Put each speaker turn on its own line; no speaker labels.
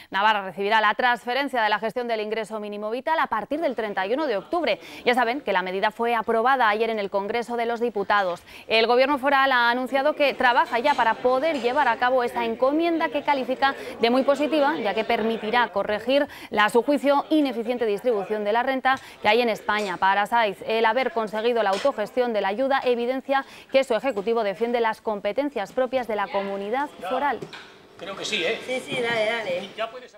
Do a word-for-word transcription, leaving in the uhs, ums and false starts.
Navarra recibirá la transferencia de la gestión del ingreso mínimo vital a partir del treinta y uno de octubre. Ya saben que la medida fue aprobada ayer en el Congreso de los Diputados. El Gobierno foral ha anunciado que trabaja ya para poder llevar a cabo esta encomienda que califica de muy positiva, ya que permitirá corregir la, a su juicio, ineficiente distribución de la renta que hay en España. Para Saiz, el haber conseguido la autogestión de la ayuda evidencia que su Ejecutivo defiende las competencias propias de la comunidad foral.
Creo que sí, ¿eh?
Sí, sí, dale, dale.